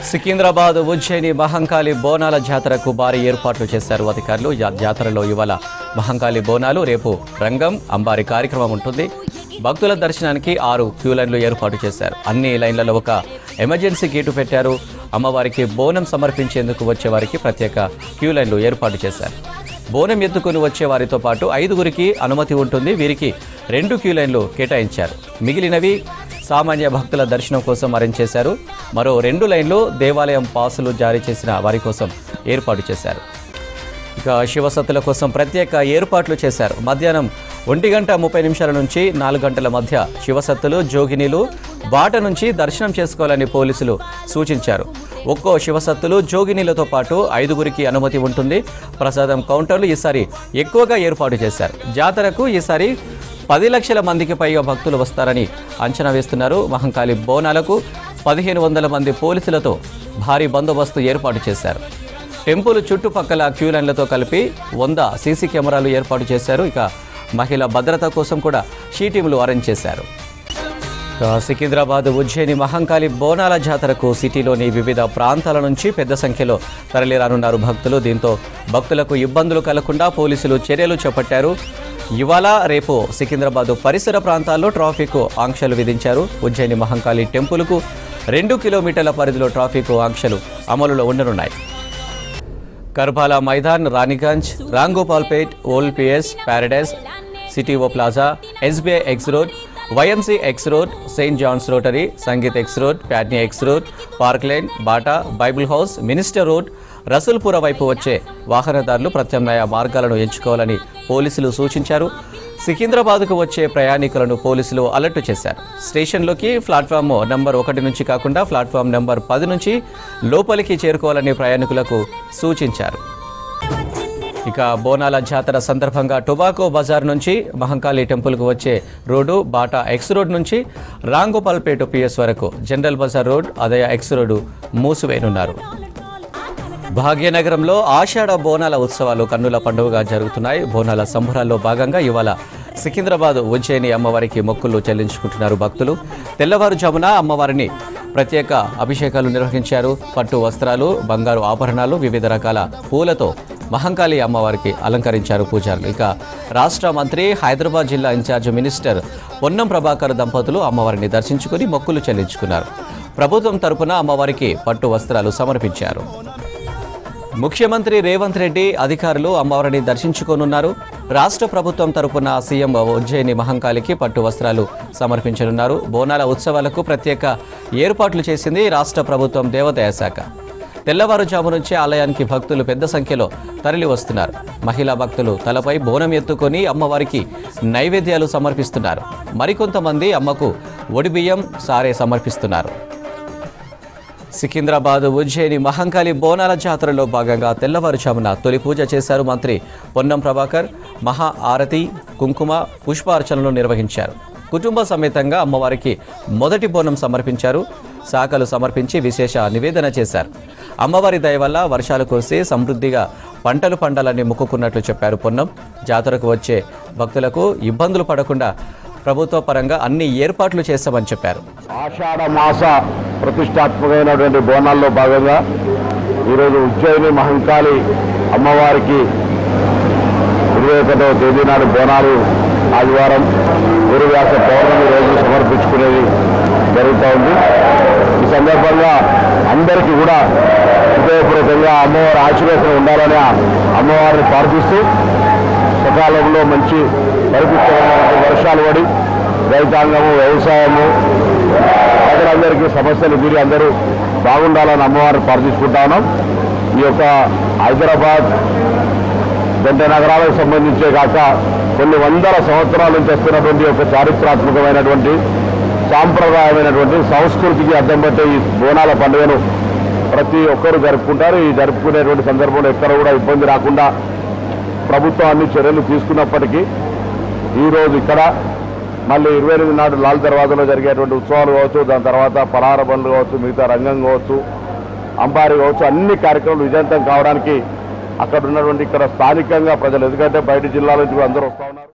సికింద్రాబాద్ ఉజ్జయిని మహంకాళి బోనాల జాతరకు భారీ ఏర్పాట్లు చేశారు అధికారులు. జాతరలో ఇవాళ మహంకాళి బోనాలు, రేపు రంగం అంబారి కార్యక్రమం ఉంటుంది. భక్తుల దర్శనానికి 6 క్యూ లైన్లు ఏర్పాటు చేశారు. అన్ని లైన్లలో ఒక ఎమర్జెన్సీ గేటు పెట్టారు. అమ్మవారికి బోనం సమర్పించేందుకు వచ్చే వారికి ప్రత్యేక క్యూ లైన్లు ఏర్పాటు చేశారు. బోనం ఎత్తుకుని వచ్చే వారితో పాటు 5గురికి అనుమతి ఉంటుంది. వీరికి 2 క్యూ లైన్లు కేటాయించారు. మిగిలినవి సామాన్య భక్తుల దర్శనం కోసం అరేంజ్ చేశారు. మరో 2 లైన్లు దేవాలయం పాసులు జారీ చేసిన వారి కోసం ఏర్పాటు చేశారు. ఇక శివసత్తుల కోసం ప్రత్యేక ఏర్పాట్లు చేశారు. మధ్యాహ్నం 1:30 నుంచి 4 గంటల మధ్య శివసత్తులు, జోగినీలు బాట నుంచి దర్శనం చేసుకోవాలని పోలీసులు సూచించారు. ఒక్కో శివసత్తులు, జోగినీలతో పాటు 5గురికి అనుమతి ఉంటుంది. ప్రసాదం కౌంటర్లు ఈసారి ఎక్కువగా ఏర్పాటు చేశారు. జాతరకు ఈసారి 10 లక్షల మందికి పైగా భక్తులు వస్తారని అంచనా వేస్తున్నారు. మహంకాళి బోనాలకు 1500 మంది పోలీసులతో భారీ బందోబస్తు ఏర్పాటు చేశారు. టెంపుల్ చుట్టుపక్కల క్యూ లైన్లతో కలిపి 100 సీసీ కెమెరాలు ఏర్పాటు చేశారు. ఇక మహిళల భద్రత కోసం కూడా షీటీంలు అరేంజ్ చేశారు. సికింద్రాబాద్ ఉజ్జయిని మహంకాళి బోనాల జాతరకు సిటీలోని వివిధ ప్రాంతాల నుంచి పెద్ద సంఖ్యలో తరలిరానున్నారు భక్తులు. దీంతో భక్తులకు ఇబ్బందులు కలగకుండా పోలీసులు చర్యలు చేపట్టారు. ఇవాళ రేపు సికింద్రాబాద్ పరిసర ప్రాంతాల్లో ట్రాఫిక్ ఆంక్షలు విధించారు. ఉజ్జయిని మహంకాళి టెంపుల్కు 2 కిలోమీటర్ల పరిధిలో ట్రాఫిక్ ఆంక్షలు అమలులో ఉండనున్నాయి. Karbala Maidan, Ranigunj, Ramgopalpet, old PS, Paradise, CTO Plaza, SBI X road, YMCA X road, Saint John's rotary, Sangeet X road, Patny X road, park lane, Bata, Bible house, minister road, Rasoolpura వైపు వచ్చే వాహనదారులు ప్రత్యామ్నాయ మార్గాలను ఎంచుకోవాలని పోలీసులు సూచించారు. సికింద్రాబాద్కు వచ్చే ప్రయాణికులను పోలీసులు అలర్ట్ చేశారు. స్టేషన్లోకి ప్లాట్ఫామ్ నెంబర్ 1 నుంచి కాకుండా ప్లాట్ఫామ్ నెంబర్ 10 నుంచి లోపలికి చేరుకోవాలని ప్రయాణికులకు సూచించారు. ఇక బోనాల జాతర సందర్భంగా టొబాకో బజార్ నుంచి మహంకాళి టెంపుల్కు వచ్చే రోడ్డు, బాటా ఎక్స్ రోడ్ నుంచి రాంగోపాల్పేట పిఎస్ వరకు జనరల్ బజార్ రోడ్, అదయ ఎక్స్ రోడ్డు మూసివేయనున్నారు. భాగ్యనగరంలో ఆషాఢ బోనాల ఉత్సవాలు కన్నుల పండుగగా జరుగుతున్నాయి. బోనాల సంబరాల్లో భాగంగా ఇవాళ సికింద్రాబాద్ ఉజ్జయిని అమ్మవారికి మొక్కులు చెల్లించుకుంటున్నారు భక్తులు. తెల్లవారుజామున అమ్మవారిని ప్రత్యేక అభిషేకాలు నిర్వహించారు. పట్టు వస్త్రాలు, బంగారు ఆభరణాలు, వివిధ రకాల పూలతో మహంకాళి అమ్మవారికి అలంకరించారు పూజారులు. ఇక రాష్ట్ర మంత్రి, హైదరాబాద్ జిల్లా ఇన్ఛార్జ్ మినిస్టర్ పొన్నం ప్రభాకర్ దంపతులు అమ్మవారిని దర్శించుకుని మొక్కులు చెల్లించుకున్నారు. ప్రభుత్వం తరపున అమ్మవారికి పట్టు వస్త్రాలు సమర్పించారు. ముఖ్యమంత్రి రేవంత్ రెడ్డి, అధికారులు అమ్మవారిని దర్శించుకోనున్నారు. రాష్ట్ర ప్రభుత్వం తరపున సీఎం ఉజ్జయిని మహంకాళికి పట్టు వస్త్రాలు సమర్పించనున్నారు. బోనాల ఉత్సవాలకు ప్రత్యేక ఏర్పాట్లు చేసింది రాష్ట్ర ప్రభుత్వం దేవాదాయ శాఖ. తెల్లవారుజాము నుంచి ఆలయానికి భక్తులు పెద్ద సంఖ్యలో తరలి వస్తున్నారు. మహిళా భక్తులు తలపై బోనం ఎత్తుకొని అమ్మవారికి నైవేద్యాలు సమర్పిస్తున్నారు. మరికొంతమంది అమ్మకు ఒడిబియ్యం, సారే సమర్పిస్తున్నారు. సికింద్రాబాద్ ఉజ్జయిని మహంకాళి బోనాల జాతరలో భాగంగా తెల్లవారుజామున తొలి పూజ చేశారు మంత్రి పొన్నం ప్రభాకర్. మహా ఆరతి, కుంకుమ, పుష్పార్చనలు నిర్వహించారు. కుటుంబ సమేతంగా అమ్మవారికి మొదటి బోనం సమర్పించారు. శాఖలు సమర్పించి విశేష నివేదన చేశారు. అమ్మవారి దయ వల్ల వర్షాలు కురిసి సమృద్ధిగా పంటలు పండాలని మొక్కుకున్నట్లు చెప్పారు పొన్నం. జాతరకు వచ్చే భక్తులకు ఇబ్బందులు పడకుండా ప్రభుత్వ పరంగా అన్ని ఏర్పాట్లు చేశామని చెప్పారు. ఆషాఢ మాస ప్రతిష్టాత్మకమైనటువంటి బోనాల్లో భాగంగా ఈరోజు ఉజ్జయిని మహంకాళి అమ్మవారికి 21వ తేదీ నాడు బోనాలు ఆదివారం గురువ్యాస పౌర్ణమి రోజు సమర్పించుకునేది జరుగుతూ ఉంది. ఈ సందర్భంగా అందరికీ కూడా హృదయపూర్వకంగా అమ్మవారి ఆశీర్వాదం ఉండాలని అమ్మవారిని ప్రార్థిస్తూ సకాలంలో మంచి పరిపుష్టమైన వర్షాలు పడి రైతాంగము, వ్యవసాయము, ప్రజలందరికీ సమస్యలు తీరి అందరూ బాగుండాలని అమ్మవారిని ప్రార్థించుకుంటా ఉన్నాం. ఈ యొక్క హైదరాబాద్ జంట నగరాలకు సంబంధించే కాక కొన్ని వందల సంవత్సరాల నుంచి వస్తున్నటువంటి ఒక చారిత్రాత్మకమైనటువంటి సాంప్రదాయమైనటువంటి సంస్కృతికి అద్దం పట్టే ఈ బోనాల పండుగను ప్రతి ఒక్కరూ జరుపుకుంటారు. ఈ జరుపుకునేటువంటి సందర్భంలో ఎక్కడ కూడా ఇబ్బంది రాకుండా ప్రభుత్వం అన్ని చర్యలు తీసుకున్నప్పటికీ ఈరోజు ఇక్కడ మళ్ళీ 28 నాడు లాల్ దర్వాజాలో జరిగేటువంటి ఉత్సవాలు కావచ్చు, దాని తర్వాత పలహార బండ్లు కావచ్చు, మిగతా రంగం కావచ్చు, అంబారి కావచ్చు, అన్ని కార్యక్రమాలు విజయవంతం కావడానికి అక్కడ ఉన్నటువంటి ఇక్కడ స్థానికంగా ప్రజలు, ఎందుకంటే బయట జిల్లాల నుంచి అందరూ వస్తూ ఉన్నారు.